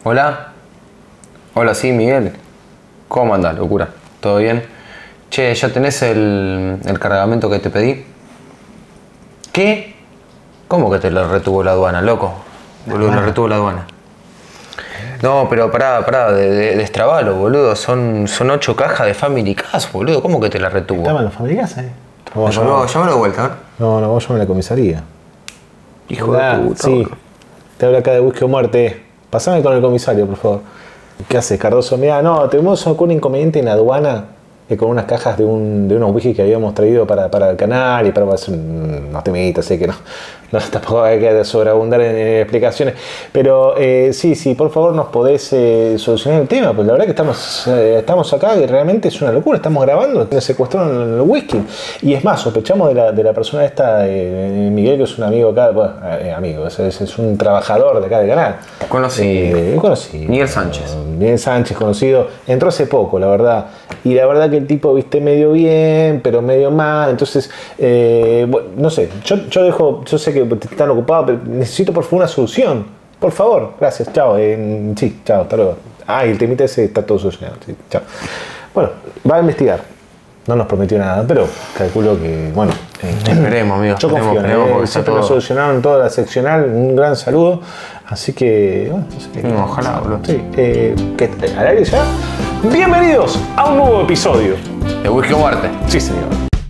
Hola. Hola, sí, Miguel. ¿Cómo andás, locura? ¿Todo bien? Che, ¿ya tenés el cargamento que te pedí? ¿Qué? ¿Cómo que te lo retuvo la aduana, loco? Boludo, lo retuvo la aduana. No, pero pará, destrabalo, boludo. Son 8 cajas de Family Cas, boludo. ¿Cómo que te la retuvo? ¿Estaban los Family Cas, Llámalo de vuelta, ¿eh? No, vos llamame a la comisaría. Hijo de puta. Sí, te hablo acá de Whisky o Muerte. Pasame con el comisario, por favor. ¿Qué haces, Cardoso? Mirá, no, tuvimos un inconveniente en la aduana con unas cajas de unos whisky que habíamos traído para el canal y para hacer unos temitas, así que no tampoco hay que sobreabundar en explicaciones. Pero sí, por favor nos podés solucionar el tema, pues la verdad que estamos acá y realmente es una locura, estamos grabando, nos secuestraron el whisky. Y es más, sospechamos de la persona esta, Miguel, que es un amigo acá, amigo, es un trabajador de acá del canal. Conocido. Miguel Sánchez, conocido. Entró hace poco, la verdad. Y la verdad que el tipo, viste, medio bien, pero medio mal. Entonces, bueno, no sé, yo sé que están ocupados, pero necesito por favor una solución. Por favor, gracias, chao. Sí, chao, hasta luego. Y el temita ese está todo solucionado. Sí, chao. Bueno, va a investigar. No nos prometió nada, pero calculo que, bueno. Esperemos, amigo. Yo confío en él. Siempre nos solucionaron toda la seccional. Un gran saludo. Así que, bueno, no sé qué. Ojalá, boludo. Sí, ¿al aire ya? Bienvenidos a un nuevo episodio de Whisky o Muerte. Sí, señor.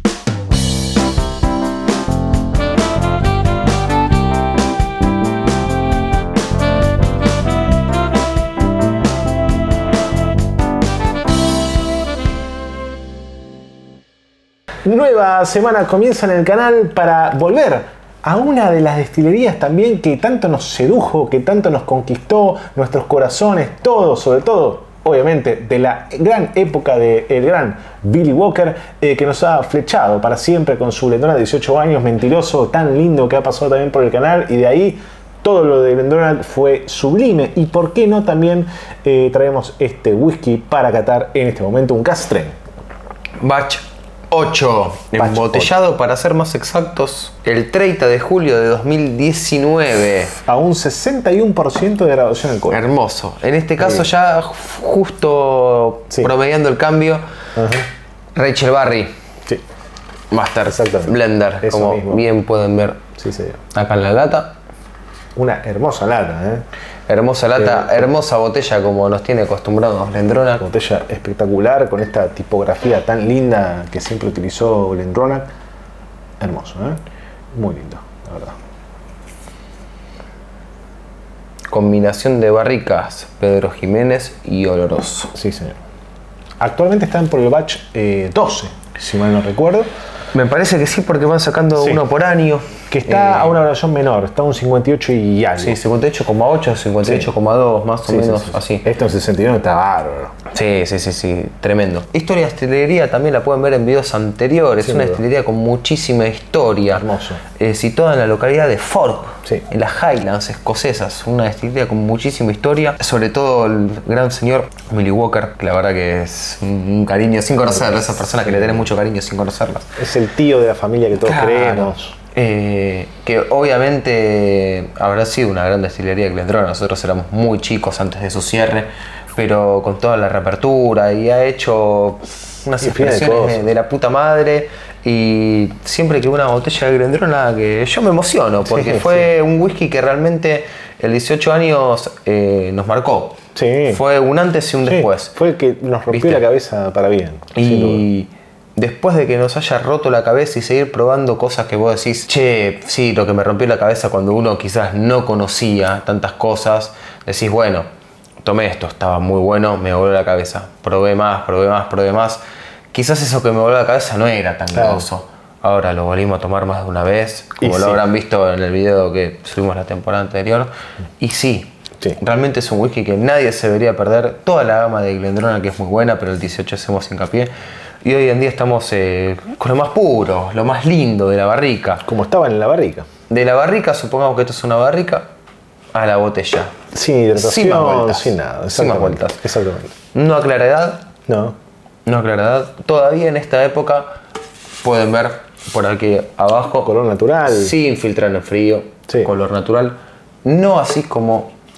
Nueva semana comienza en el canal para volver a una de las destilerías también que tanto nos sedujo, que tanto nos conquistó nuestros corazones, todo, sobre todo, obviamente, de la gran época del gran Billy Walker, que nos ha flechado para siempre con su GlenDronach de 18 años, mentiroso, tan lindo, que ha pasado también por el canal, y de ahí todo lo de GlenDronach fue sublime. Y por qué no también traemos este whisky para catar en este momento, un Cask Strength Batch 8, embotellado 8. Para ser más exactos, el 30 de julio de 2019. A un 61% de graduación alcohólica. Hermoso. En este caso ya justo promediando el cambio, Rachel Barrie. Sí. Master Blender, eso como mismo. Bien pueden ver acá en la lata. Una hermosa lata, Hermosa lata, hermosa botella como nos tiene acostumbrados GlenDronach. Botella espectacular con esta tipografía tan linda que siempre utilizó GlenDronach. Hermoso, muy lindo, la verdad. Combinación de barricas, Pedro Jiménez y Oloroso. Sí, señor. Actualmente están por el batch 12, si mal no recuerdo. Me parece que sí, porque van sacando uno por año. Que está a una graduación menor, está a un 58 y algo. Sí, 58,8, 58,2, más o menos así. Esto en 69 está bárbaro. Sí, tremendo. Historia de destilería también la pueden ver en videos anteriores. Es una destilería con muchísima historia. Hermoso. Situada en la localidad de Fork, en las Highlands escocesas. Una destilería con muchísima historia. Sobre todo el gran señor Billy Walker, que la verdad que es un cariño sin conocerlo. Esas personas que le tienen mucho cariño sin conocerlas. Es el tío de la familia que todos creemos. Que obviamente habrá sido una gran destilería de GlenDronach. Nosotros éramos muy chicos antes de su cierre, pero con toda la reapertura, y ha hecho unas expresiones de la puta madre. Y siempre que una botella de GlenDronach, que yo me emociono, porque fue un whisky que realmente el 18 años nos marcó. Fue un antes y un después. Fue el que nos rompió la cabeza para bien. Y después de que nos haya roto la cabeza y seguir probando cosas que vos decís, che, sí, lo que me rompió la cabeza cuando uno quizás no conocía tantas cosas, decís, bueno, tomé esto, estaba muy bueno, me voló la cabeza, probé más. Quizás eso que me voló la cabeza no era tan grosso. Ahora lo volvimos a tomar más de una vez, como lo habrán visto en el video que subimos la temporada anterior. Y realmente es un whisky que nadie se debería perder. Toda la gama de GlenDronach, que es muy buena, pero el 18 hacemos hincapié. Y hoy en día estamos con lo más puro, lo más lindo de la barrica. Como estaban en la barrica. De la barrica, supongamos que esto es una barrica, a la botella. Sin hidratación, sin más vueltas. Sin nada. Sin más vueltas. Exactamente. No aclara edad. No aclara edad. Todavía en esta época pueden ver por aquí abajo. Color natural. Sin filtrar en frío. Color natural. No así como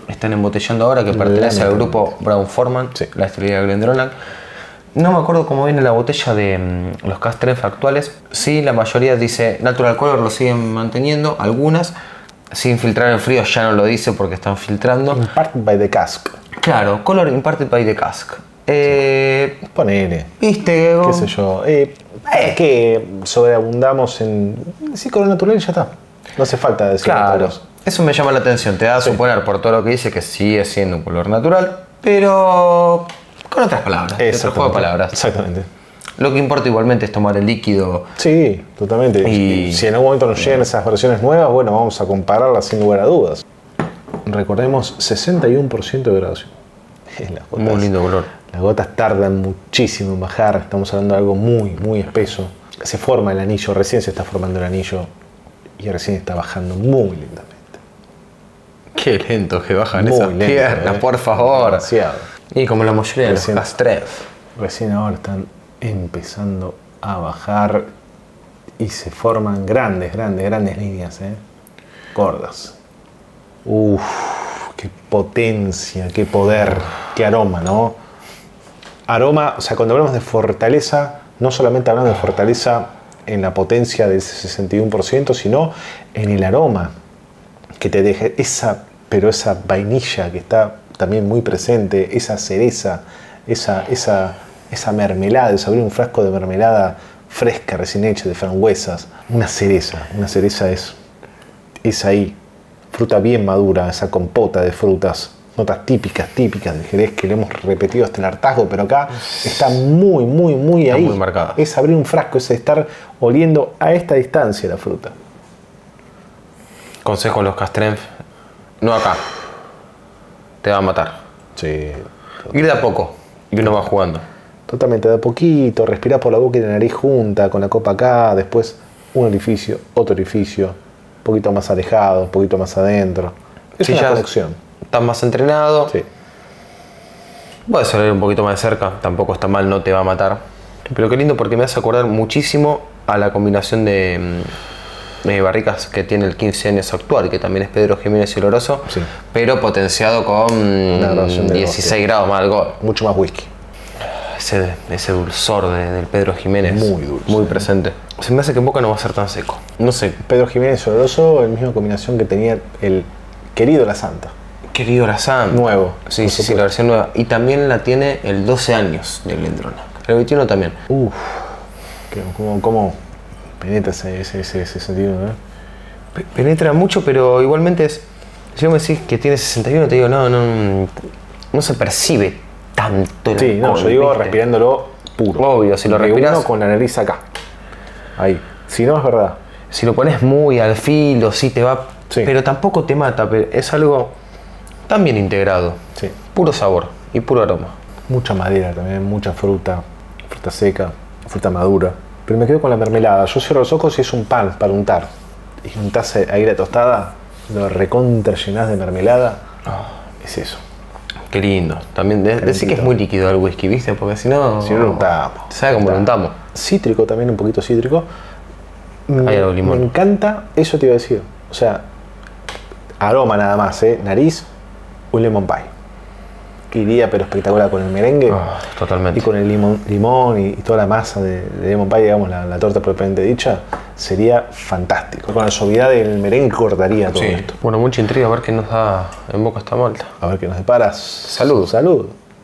están embotellando ahora, que pertenece al grupo Brown-Forman, Sí. la destilería Glendronach. No me acuerdo cómo viene la botella de los Cask Strength actuales. Sí, la mayoría dice Natural Color, lo siguen manteniendo. Algunas, sin filtrar en frío, ya no lo dice porque están filtrando. Imparted by the cask. Claro, Color Imparted by the Cask. Ponele. ¿Viste? Qué sé yo. Que sobreabundamos en. Sí, color natural y ya está. No hace falta decir Claro, otros. eso me llama la atención. Te da a suponer por todo lo que dice que sigue siendo un color natural, pero con otras palabras. Otro juego de palabras. Exactamente. Lo que importa igualmente es tomar el líquido. Sí, totalmente. Y- Y si en algún momento nos llegan esas versiones nuevas, bueno, vamos a compararlas sin lugar a dudas. Recordemos, 61% de graduación. Las gotas, Muy lindo color. Las gotas tardan muchísimo en bajar. Estamos hablando de algo muy, muy espeso. Se forma el anillo, recién se está formando el anillo y recién está bajando muy lentamente. Qué lento que bajan Muy esas lento, piernas, por favor. Demasiado. Y como la mayoría de los Recién- Cask Strength. Recién ahora están empezando a bajar y se forman grandes líneas, gordas. Uff, qué potencia, qué poder, qué aroma, ¿no? Aroma, o sea, cuando hablamos de fortaleza, no solamente hablamos de fortaleza en la potencia de ese 61%, sino en el aroma que te deje pero esa vainilla que está también muy presente, esa cereza, esa mermelada, es abrir un frasco de mermelada fresca, recién hecha, de frambuesas, una cereza es ahí, fruta bien madura, esa compota de frutas, notas típicas del Jerez que le hemos repetido hasta el hartazgo, pero acá está muy Está ahí. muy marcada. Es abrir un frasco, es estar oliendo a esta distancia la fruta. Consejo a los Cask Strength, no acá. Te va a matar. Sí, Ir de a poco y uno va jugando. totalmente, de a poquito, respirar por la boca y la nariz junta, con la copa acá, después un orificio, otro orificio, un poquito más alejado, un poquito más adentro. Es Si una ya conexión. estás más entrenado, Sí. puedes salir un poquito más de cerca, tampoco está mal, no te va a matar. Pero qué lindo porque me hace acordar muchísimo a la combinación de barricas que tiene el 15 años actual, que también es Pedro Jiménez y Oloroso, Sí. pero potenciado con graduación de 16 grados más alcohol. Mucho más whisky. Ese dulzor del Pedro Jiménez, Muy dulce, muy presente. Se me hace que en boca no va a ser tan seco. No sé, Pedro Jiménez Oloroso, la misma combinación que tenía el querido La Santa. querido la Santa. Nuevo, Sí, por sí, supuesto. la versión nueva. Y también la tiene el 12 años de Glendronach. El 21 también. Uf, cómo penetra ese sentido, ¿no? Penetra mucho, pero igualmente es. Si vos me decís que tiene 61, te digo, no se percibe tanto el Sí, no, alcohol, yo digo ¿viste? respirándolo puro. Obvio, si lo De respirás- uno con la nariz acá. Ahí. Si no, es verdad. Si lo pones muy al filo, sí te va. Sí. Pero tampoco te mata, pero es algo tan bien integrado. Sí. Puro sabor y puro aroma. Mucha madera también, mucha fruta seca, fruta madura. Pero me quedo con la mermelada. Yo cierro los ojos y es un pan para untar. Y untás ahí la tostada, lo recontra llenás de mermelada. Es eso. Qué lindo. También decir que es muy líquido el whisky, ¿viste? Porque si no. Si no lo untamos. ¿Sabes cómo lo untamos? Cítrico también, un poquito cítrico. Hay algo de limón. Me encanta, eso te iba a decir. O sea, aroma nada más, nariz, un lemon pie. Iría pero espectacular con el merengue Totalmente. y con el limón y toda la masa de lemon pie, digamos, la torta propiamente dicha, sería fantástico. Con la suavidad del merengue cortaría todo Sí. esto. Bueno, mucha intriga a ver qué nos da en boca esta malta. A ver qué nos deparas. Salud. Salud.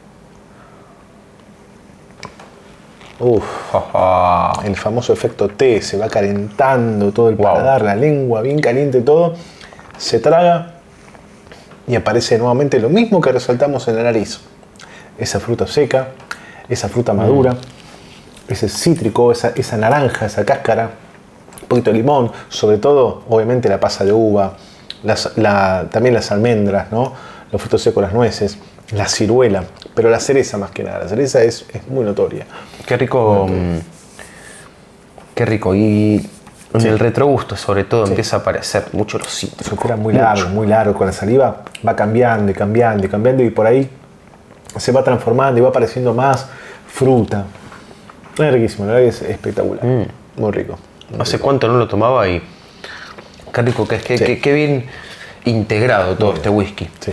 Uf. El famoso efecto té, se va calentando todo el Wow. paladar, la lengua bien caliente todo, se traga y aparece nuevamente lo mismo que resaltamos en la nariz. Esa fruta seca, esa fruta madura, ese cítrico, esa naranja, esa cáscara, un poquito de limón, sobre todo, obviamente, la pasa de uva, también las almendras, ¿no? Los frutos secos, las nueces, la ciruela, pero la cereza más que nada. La cereza es muy notoria. Qué rico. Qué rico. Y en el retrogusto, sobre todo, empieza a aparecer mucho los cítricos. Se queda muy largo. Con la saliva va cambiando y por ahí se va transformando y va apareciendo más fruta. Es riquísimo, la verdad que es espectacular. Muy rico. Hace cuánto no lo tomaba y qué rico que es, Sí. qué bien integrado todo este whisky. Sí.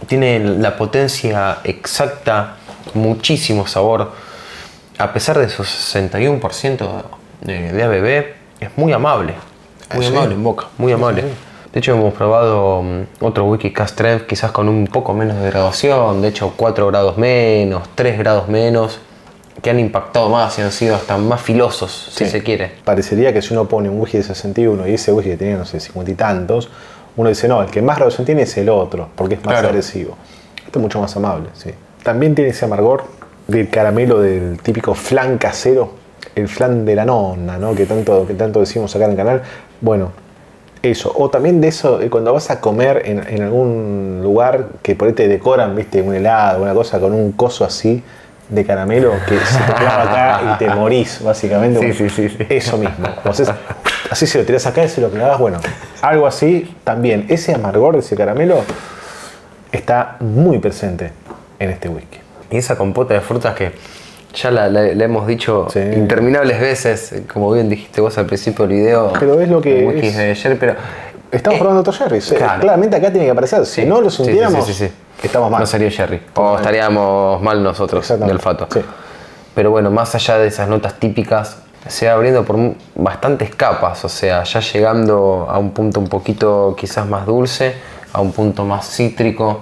tiene la potencia exacta, muchísimo sabor. A pesar de su 61% de ABV, es muy amable. Muy amable en boca, muy amable. De hecho, hemos probado otro whisky Cask Strength, quizás con un poco menos de graduación. De hecho, 4 grados menos, 3 grados menos, que han impactado más y han sido hasta más filosos, si se quiere. Parecería que si uno pone un whisky de 61 y ese whisky que tenía, no sé, 50 y tantos, uno dice, no, el que más graduación tiene es el otro, porque es más agresivo. Este es mucho más amable, sí. También tiene ese amargor del caramelo del típico flan casero, el flan de la nonna, ¿no? que tanto decimos acá en el canal. Bueno, eso. O también de eso, cuando vas a comer en algún lugar que por ahí te decoran, viste, un helado, una cosa con un coso así de caramelo que se te clava acá y te morís, básicamente. Sí. Eso mismo. Entonces, así se lo tirás acá y se lo clavas, bueno, algo así también. Ese amargor de ese caramelo está muy presente en este whisky. Y esa compota de frutas que ya la hemos dicho interminables veces, como bien dijiste vos al principio del video. Pero es lo que whisky de ayer, pero estamos probando otro sherry. Claro. Claramente acá tiene que aparecer. Si no lo sintiéramos, estamos mal. No sería sherry. O estaríamos mal nosotros de olfato. Sí. Pero bueno, más allá de esas notas típicas, se va abriendo por bastantes capas. O sea, ya llegando a un punto un poquito quizás más dulce, a un punto más cítrico.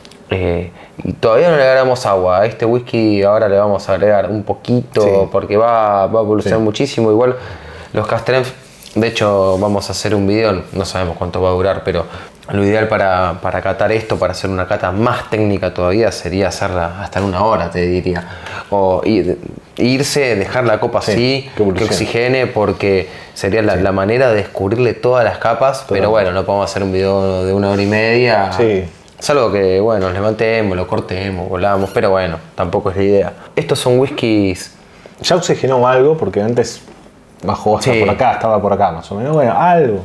Y todavía no le agregamos agua. A este whisky ahora le vamos a agregar un poquito porque va a evolucionar muchísimo. Igual los Cask Strength, de hecho vamos a hacer un video, no sabemos cuánto va a durar, pero lo ideal para catar esto, para hacer una cata más técnica todavía, sería hacerla hasta en 1 hora, te diría. O irse, dejar la copa así, que oxigene, porque sería la manera de descubrirle todas las capas. Pero bueno, no podemos hacer un video de 1 hora y media. Salvo que, bueno, nos levantemos, lo cortemos, volamos, pero bueno, tampoco es la idea. Estos son whiskies... Ya oxigenó algo, porque antes bajó hasta por acá, estaba por acá más o menos. Bueno, algo.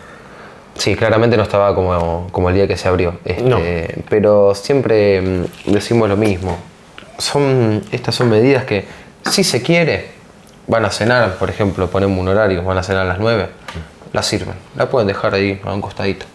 Sí, claramente no estaba como el día que se abrió. No. Pero siempre decimos lo mismo. Estas son medidas que, si se quiere, van a cenar, por ejemplo, ponemos un horario, van a cenar a las 9, la sirven. La pueden dejar ahí a un costadito.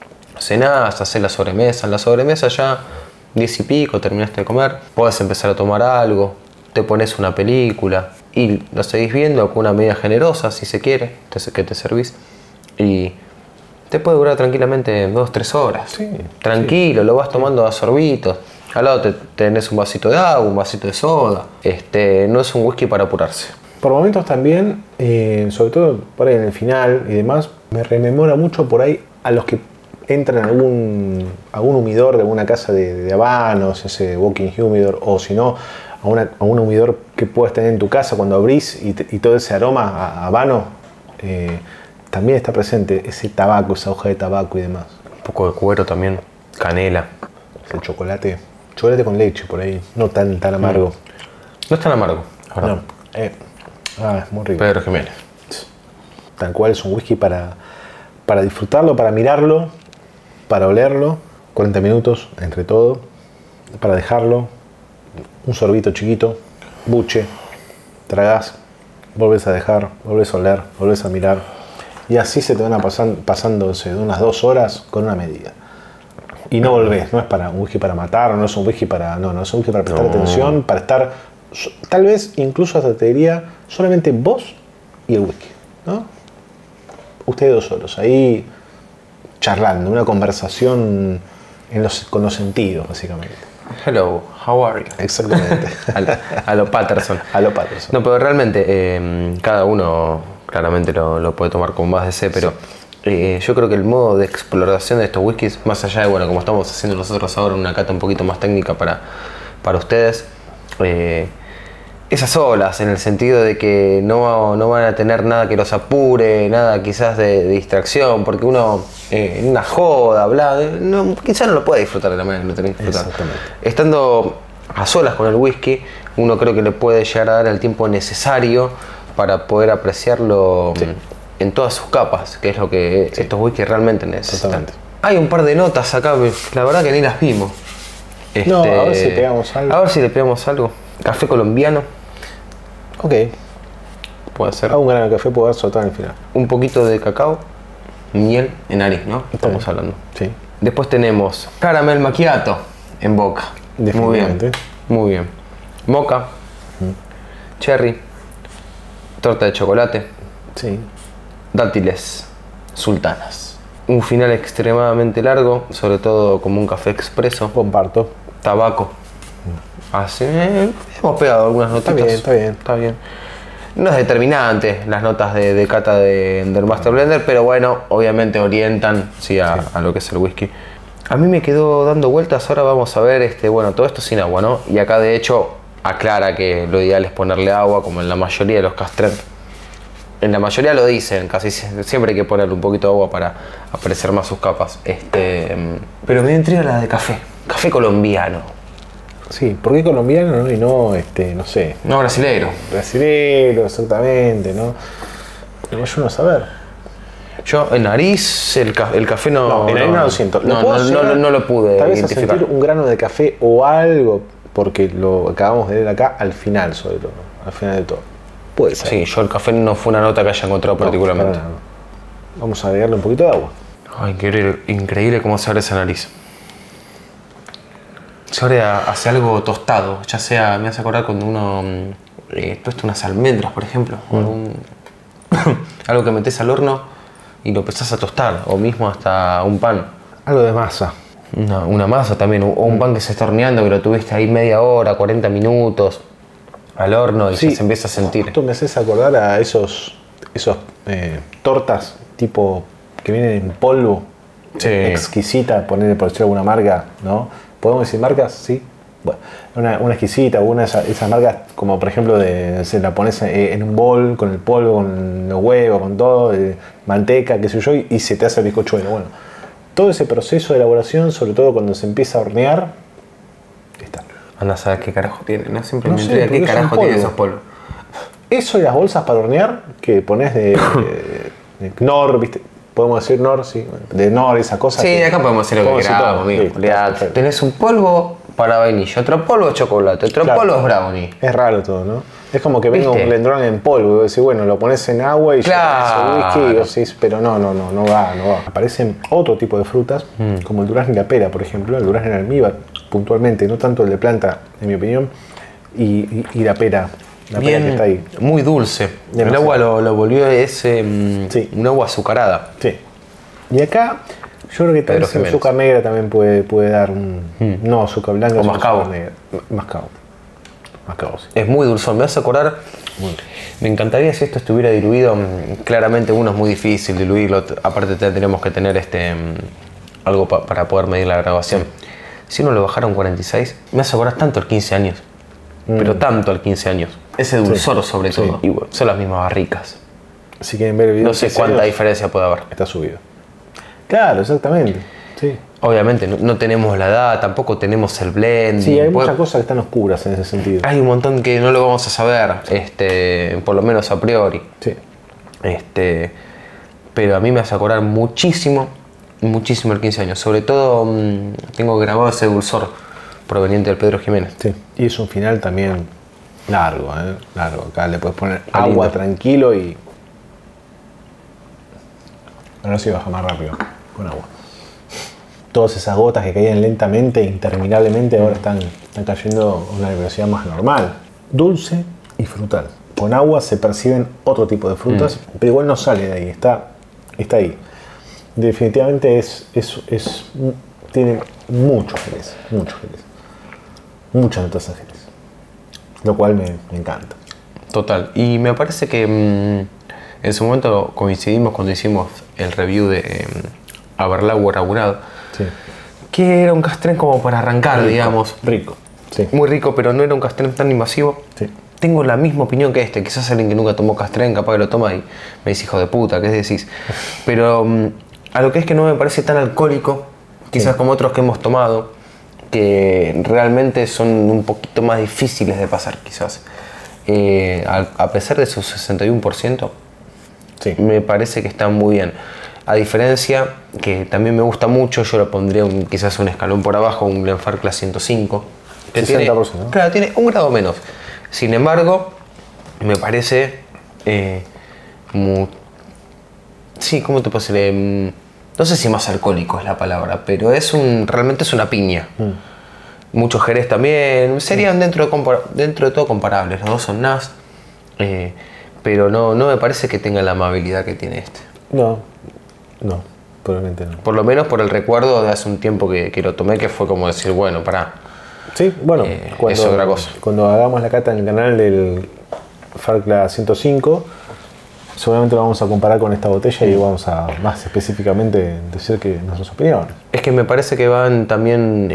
Cenás, hacés la sobremesa. En la sobremesa ya 10 y pico, terminaste de comer. Podés empezar a tomar algo, te pones una película y lo seguís viendo con una medida generosa, si se quiere, que te servís. Y te puede durar tranquilamente 2-3 horas. Tranquilo, lo vas tomando a sorbitos. Al lado tenés un vasito de agua, un vasito de soda. No es un whisky para apurarse. Por momentos también, sobre todo por ahí en el final y demás, me rememora mucho por ahí a los que entran a algún humidor de alguna casa de habanos, ese walking humidor, o si no, a un humidor que puedes tener en tu casa cuando abrís y todo ese aroma a habano, también está presente ese tabaco, esa hoja de tabaco y demás. Un poco de cuero también, canela. Ese chocolate con leche por ahí, no tan amargo. No es tan amargo. No. Es muy rico. Pedro Jiménez. Tal cual, es un whisky para disfrutarlo, para mirarlo, para olerlo, 40 minutos entre todo, para dejarlo, un sorbito chiquito, buche, tragás, volvés a dejar, volvés a oler, volvés a mirar, y así se te van pasándose de unas 2 horas con una medida. Y no volvés, no es para un whisky para matar, no es un whisky para, no es un whisky para prestar atención, para estar, tal vez incluso hasta te diría, solamente vos y el whisky, ¿no? Ustedes 2 solos, ahí charlando, una conversación con los sentidos, básicamente. Hello, how are you? Exactamente. a lo Patterson. A lo Patterson. No, pero realmente cada uno claramente lo puede tomar con más deseo, pero yo creo que el modo de exploración de estos whiskies, más allá de, bueno, como estamos haciendo nosotros ahora, una cata un poquito más técnica para ustedes, esas olas, en el sentido de que no van a tener nada que los apure, nada quizás de distracción, porque uno en una joda, quizás no lo puede disfrutar de la manera que lo tiene que disfrutar. Estando a solas con el whisky, uno creo que le puede llegar a dar el tiempo necesario para poder apreciarlo en todas sus capas, que es lo que estos whisky realmente necesitan. Hay un par de notas acá, la verdad que ni las vimos. A ver si pegamos algo. A ver si le pegamos algo. Café colombiano. Ok. Puede ser. A un grano de café puedo dar soltar al final. Un poquito de cacao, miel en nariz, ¿no? Estamos hablando. Sí. Después tenemos caramel macchiato. en boca. Muy bien, Definitivamente. muy bien. Moca, cherry, torta de chocolate, Sí. dátiles, sultanas. Un final extremadamente largo, sobre todo como un café expreso, Comparto. tabaco. Así, hemos pegado algunas notitas. Está bien, está bien. Está bien. No es determinante las notas de cata del Master Blender, pero bueno, obviamente orientan sí, a lo que es el whisky. A mí me quedó dando vueltas, ahora vamos a ver, bueno, todo esto sin agua, ¿no? Y acá de hecho aclara que lo ideal es ponerle agua, como en la mayoría de los castren. En la mayoría lo dicen, casi siempre hay que ponerle un poquito de agua para aparecer más sus capas. Pero me intriga la de café, café colombiano. Sí, ¿por qué colombiano no? Y no, no sé, No brasileiro. brasilero, exactamente, ¿no? No, yo no saber. Yo en nariz, el café no. En nariz no lo siento. No lo pude tal vez a identificar. sentir un grano de café o algo, porque lo acabamos de ver acá al final, sobre todo. Al final de todo. Puede ser. Sí, yo el café no fue una nota que haya encontrado No, particularmente. para nada. Vamos a agregarle un poquito de agua. Ay, increíble cómo se abre esa nariz. Se abre hacia algo tostado, ya sea, me hace acordar cuando uno tuesta unas almendras, por ejemplo, o algo que metes al horno y lo empezás a tostar, o mismo hasta un pan. Algo de masa. Una masa también, o un pan que se está horneando, que lo tuviste ahí media hora, 40 minutos al horno y ya se empieza a sentir. Esto me haces acordar a esos tortas tipo que vienen en polvo. Sí. Exquisita, ponerle por decir alguna marca, ¿no? ¿Podemos decir marcas? Sí. Bueno, una exquisita, una de esas marcas, como por ejemplo, se la pones en un bol con el polvo, con los huevos, con todo, manteca, qué sé yo, y se te hace el bizcochuelo. Bueno, todo ese proceso de elaboración, sobre todo cuando se empieza a hornear, está. Anda a saber qué carajo tiene, ¿no? Siempre No me sé, intriga porque qué es un carajo tiene polvo. esos polvos. Eso y las bolsas para hornear que pones de Knorr, ¿viste? Podemos decir Knorr, sí, de Knorr, esa cosa. Sí, acá podemos hacer lo que podemos decir queramos, todo. amigo. Sí, Olvidate. perfecto. Tenés un polvo para vainilla, otro polvo de chocolate, otro Claro. polvo es brownie. Es raro todo, ¿no? Es como que venga ¿Viste? un blendrón en polvo y vos decís, bueno, lo pones en agua y Claro. ya tenés el whisky y vos decís, pero no va. Aparecen otro tipo de frutas, como el durazno y la pera, por ejemplo. El durazno en almíbar, puntualmente, no tanto el de planta, en mi opinión, y la pera. La pera que está ahí. Muy dulce. Demasiado. El agua lo volvió Sí. un agua azucarada. Sí. Y acá, yo creo que tal Pedro vez el Jiménez. azúcar negra también puede dar un... No, azúcar blanca, O sino mascabo. azúcar negra. Mascabo. Mascabo, sí. Es muy dulzón. Me hace acordar. Me encantaría si esto estuviera diluido. Claramente uno es muy difícil diluirlo. Aparte tendríamos que tener algo para poder medir la graduación. Si uno lo bajara a un 46, me hace acordar tanto el 15 años. Pero tanto al 15 años. Ese dulzor sobre Sí. todo. Y bueno, son las mismas barricas. Si quieren ver el video, No sé cuánta diferencia puede haber. está subido. Claro, exactamente. Sí. Obviamente no tenemos la edad, tampoco tenemos el blend. Sí, hay muchas cosas que están oscuras en ese sentido. Hay un montón que no lo vamos a saber, por lo menos a priori. Sí. Pero a mí me hace acordar muchísimo el 15 años. Sobre todo tengo grabado ese dulzor proveniente del Pedro Jiménez. Sí. Y es un final también largo, ¿eh? Largo. Acá le puedes poner Qué agua lindo. tranquilo y... Ahora sí baja más rápido, con agua. Todas esas gotas que caían lentamente, interminablemente, ahora están cayendo a una velocidad más normal. Dulce y frutal. Con agua se perciben otro tipo de frutas, pero igual no sale de ahí, está ahí. Definitivamente tiene mucho jerez, muchas notas a jerez, lo cual me encanta. Total. Y me parece que en su momento coincidimos cuando hicimos el review de Aberlauer Aburado, Sí. que era un castrén como para arrancar, digamos. Rico. Sí. Muy rico, pero no era un castrén tan invasivo. Sí. Tengo la misma opinión que quizás alguien que nunca tomó castrén capaz que lo toma y me dice, hijo de puta, ¿qué decís? Pero a lo que es que no me parece tan alcohólico, quizás como otros que hemos tomado, que realmente son un poquito más difíciles de pasar, quizás. A pesar de su 61%, Sí. me parece que está muy bien. A diferencia, que también me gusta mucho, yo lo pondría quizás un escalón por abajo, un Glenfarclas 105. Que 60%, tiene, ¿no? claro, tiene un grado menos. Sin embargo, me parece... sí, ¿cómo te puedo decir? No sé si más alcohólico es la palabra, pero realmente es una piña. Mucho Jerez también. Serían dentro de todo comparables. Los dos son NAS. Pero no me parece que tenga la amabilidad que tiene este. No, probablemente no. Por lo menos por el recuerdo de hace un tiempo que lo tomé, que fue como decir, bueno, pará. Sí, bueno, es otra cosa. Cuando hagamos la cata en el canal del Farcla 105, seguramente lo vamos a comparar con esta botella y vamos a más específicamente decir que nuestras opiniones. Es que me parece que van también...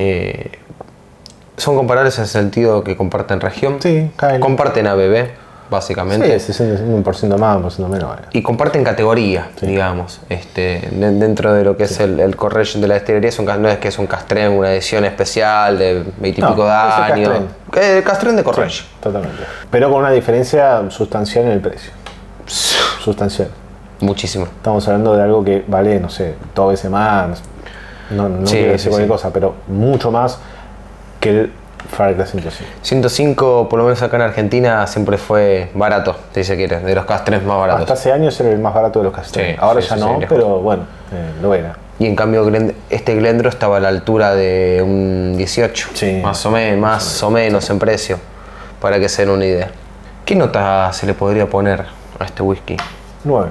son comparables en el sentido que comparten región. Sí, comparten ABB. Básicamente. Sí, 1% más, 1% menos. Y comparten categoría, digamos. Dentro de lo que es el Correge de la destilería, no es que es un Castrén, una edición especial de 20 y pico de años. El Castrén de Correge. Sí, totalmente. Pero con una diferencia sustancial en el precio. Sustancial. Muchísimo. Estamos hablando de algo que vale, no sé, 2 veces más. No quiero decir cualquier cosa, pero mucho más que el Farcla 105. 105, por lo menos acá en Argentina, siempre fue barato, si se quiere, de los Castrens más baratos. Hasta hace años era el más barato de los Castrens. Sí, ahora ya no, pero bueno, lo era. Y en cambio este Glendro estaba a la altura de un 18, más o menos en precio, para que se den una idea. ¿Qué nota se le podría poner a este whisky? 9.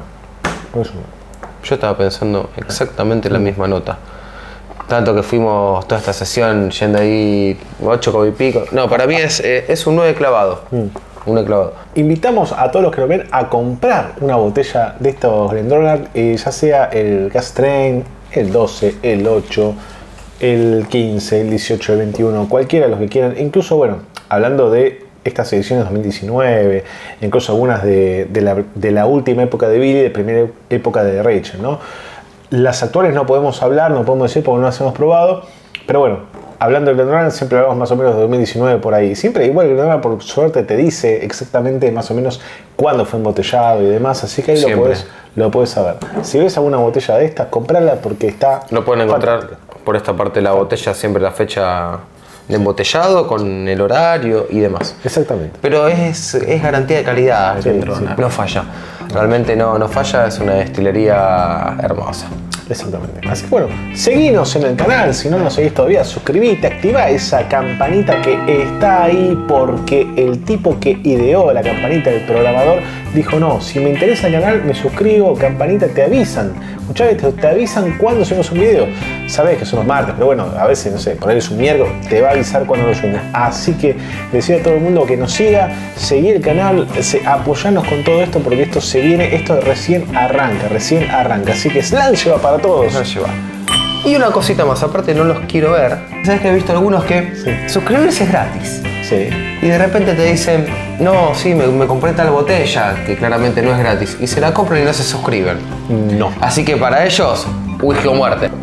Yo estaba pensando exactamente la misma nota. Tanto que fuimos toda esta sesión yendo ahí 8 y pico. No, para mí es un 9 clavado. Un 9 clavado. Invitamos a todos los que lo ven a comprar una botella de estos GlenDronach, ya sea el Castrén, el 12, el 8, el 15, el 18, el 21, cualquiera de los que quieran. Incluso, bueno, hablando de estas ediciones 2019, incluso algunas de la última época de Billy, de primera época de Rachel, ¿no? Las actuales no podemos hablar, no podemos decir porque no las hemos probado, pero bueno, hablando del GlenDronach siempre hablamos más o menos de 2019 por ahí. Siempre igual el GlenDronach por suerte te dice exactamente más o menos cuándo fue embotellado y demás, así que ahí lo puedes saber. Si ves alguna botella de estas, comprala porque está... Lo pueden encontrar por esta parte de la botella, siempre la fecha de embotellado, con el horario y demás. Exactamente. Pero es garantía de calidad, no falla. Realmente no falla, es una destilería hermosa. Exactamente. Así que bueno, seguinos en el canal, si no nos seguís todavía, suscribite, activa esa campanita que está ahí porque el tipo que ideó la campanita, el programador, dijo no, si me interesa el canal, me suscribo, campanita, te avisan. Muchas veces te avisan cuando subimos un video. Sabés que son los martes, pero bueno, a veces, no sé, por ahí es un miércoles, te va a avisar cuando lo subimos. Así que decía a todo el mundo que nos siga, seguir el canal, apoyarnos con todo esto porque esto se viene, esto recién arranca. Así que Slance va para todos. Slance va. Y una cosita más, aparte no los quiero ver. Sabes que he visto algunos que suscribirse es gratis. Sí. Y de repente te dicen, no, sí, me compré tal botella, que claramente no es gratis. Y se la compran y no se suscriben. No. Así que para ellos, whisky o muerte.